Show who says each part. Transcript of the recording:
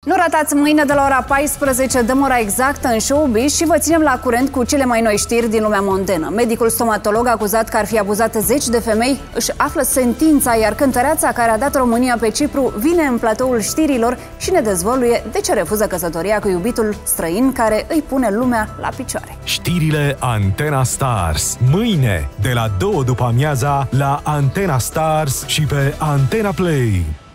Speaker 1: Nu ratați mâine de la ora 14, dăm ora exactă în showbiz și vă ținem la curent cu cele mai noi știri din lumea mondenă. Medicul stomatolog acuzat că ar fi abuzat 10 de femei își află sentința, iar cântăreața care a dat România pe Cipru vine în platoul știrilor și ne dezvăluie de ce refuză căsătoria cu iubitul străin care îi pune lumea la picioare.
Speaker 2: Știrile Antena Stars. Mâine, de la 2 după amiaza, la Antena Stars și pe Antena Play.